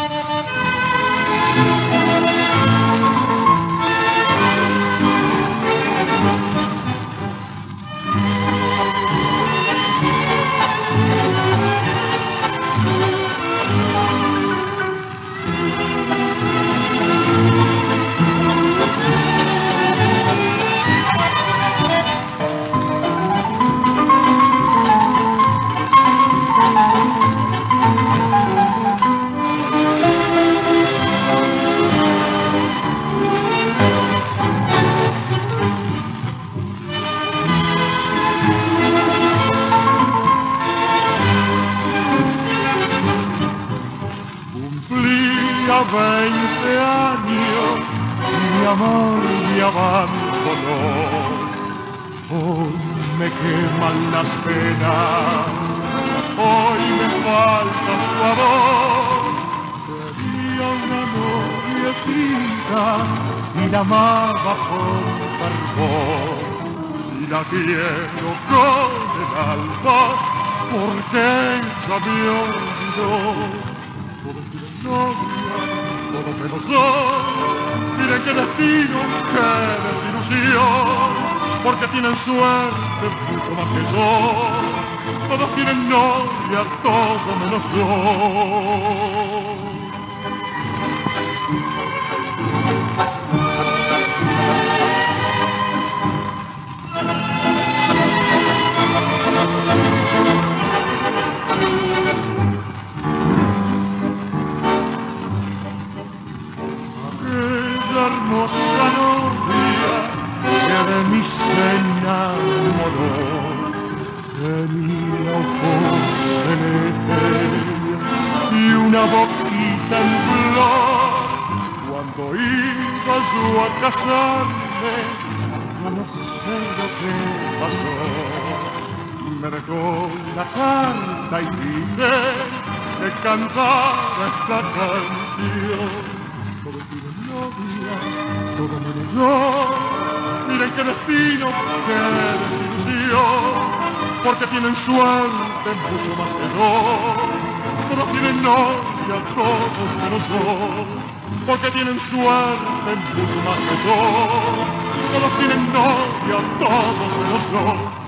Cumplía 20 años y mi amor me abandonó. Hoy me queman las penas, hoy me falta su amor. Tenía una noviecita y la amaba con fervor. Si la quiero con el alma, ¿por qué ella me olvidó? Todos tienen novia, todos menos yo. Miren qué destino, qué desilusión, porque tienen suerte mucho más que yo. Todos tienen novia, todos menos yo. Hermosa novia que de mí se enamoró, tenía ojos celestes y una boquita en flor. Cuando iba yo a casarme, yo no sé lo que pasó. Me dejó la carta y dice que cantara esta canción. Todos tienen novia, todos menos yo. Miren qué destino, qué desilusión, porque tienen suerte mucho más que yo. Todos tienen novia, todos menos yo, porque tienen suerte mucho más que yo. Todos tienen novia, todos menos yo.